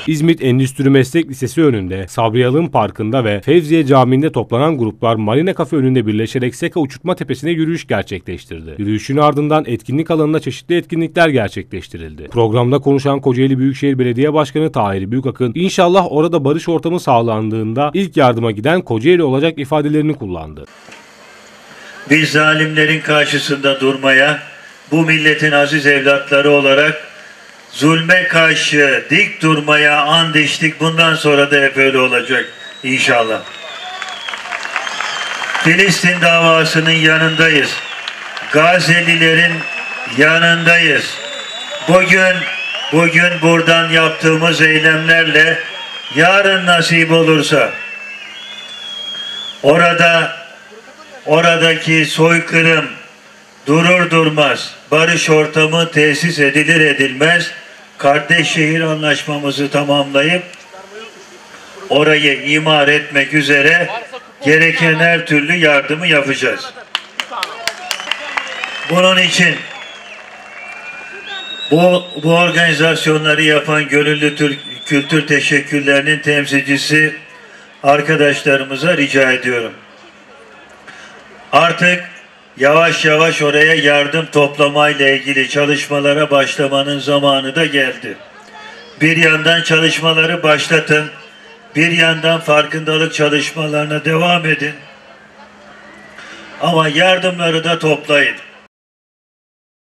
İzmit Endüstri Meslek Lisesi önünde, Sabriyalığın Parkı'nda ve Fevziye Camii'nde toplanan gruplar Marina Kafe önünde birleşerek Seka Uçurtma Tepesi'ne yürüyüş gerçekleştirdi. Yürüyüşün ardından etkinlik alanında çeşitli etkinlikler gerçekleştirildi. Programda konuşan Kocaeli Büyükşehir Belediye Başkanı Tahir Büyükakın, "İnşallah orada barış ortamı sağlandığında ilk yardıma giden Kocaeli olacak" ifadelerini kullandı. Biz zalimlerin karşısında durmaya, bu milletin aziz evlatları olarak zulme karşı dik durmaya and içtik. Bundan sonra da hep öyle olacak inşallah. Filistin davasının yanındayız. Gazelilerin yanındayız. Bugün buradan yaptığımız eylemlerle yarın nasip olursa oradaki soykırım durur durmaz barış ortamı tesis edilir edilmez kardeş şehir anlaşmamızı tamamlayıp orayı imar etmek üzere gereken her türlü yardımı yapacağız. Bunun için bu organizasyonları yapan gönüllü kültür teşekkürlerinin temsilcisi arkadaşlarımıza rica ediyorum. Artık yavaş yavaş oraya yardım toplamayla ilgili çalışmalara başlamanın zamanı da geldi. Bir yandan çalışmaları başlatın, bir yandan farkındalık çalışmalarına devam edin. Ama yardımları da toplayın.